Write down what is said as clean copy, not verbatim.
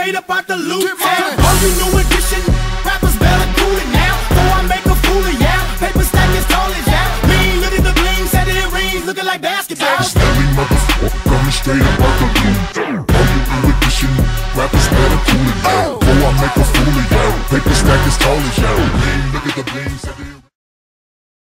straight up out the loot. On the new edition, rappers better cool it now. So I make a fool of ya. Paper stack as tall as ya. Lean, look at the bling, set it rings, looking like basketball. Stanley motherfucker coming straight up out the loot. On the new edition, rappers better cool it now. So I make a fool of ya. Paper stack as tall as ya. Lean, look at the bling, set it